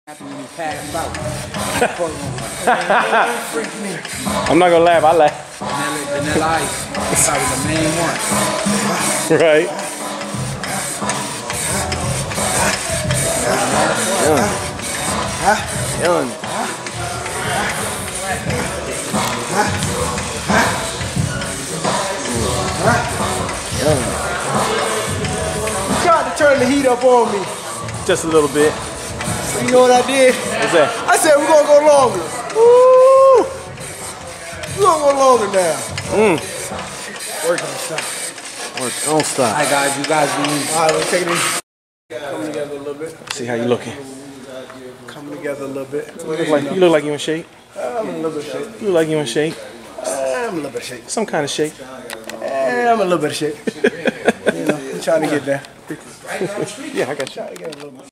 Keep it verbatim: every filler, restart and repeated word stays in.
After when he passed out. I'm not gonna laugh, I laugh. Vanilla, vanilla ice. That's probably the main one. Right. Young. Young. Young. You tried to turn the heat up on me. Just a little bit. You know what I did? What's that? I said we're gonna go longer. Woo! We're gonna go longer now. Mm. Working the shot. Work, don't stop. Alright guys, you guys be easy. Alright, let's take it easy. Coming together a little bit. See how you looking. Coming together a little bit. You look like you, look like you in shape. I'm in a little bit of shape. You look like you in shape. I'm a little bit of shape. Some kind of shape. I'm a little bit of shape. You know, I'm trying to get there. Yeah, I got you. Trying to get a little bit.